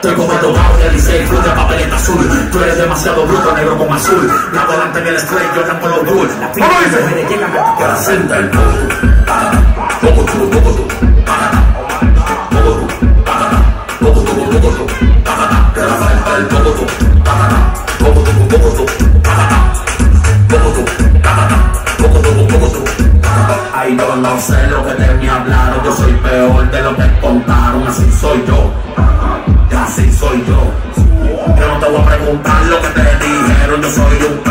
Estoy como el dogado de Licey, club de papeleta azul. Tú eres demasiado bruto, negro como azul. La volante en el straight, yo con los dul. Las pintas me llegan a que la senta el ay, yo no sé lo que de mí hablaron. Yo soy peor de lo que contaron. Así soy yo, así soy yo. Yo no te voy a preguntar lo que te dijeron. Yo soy un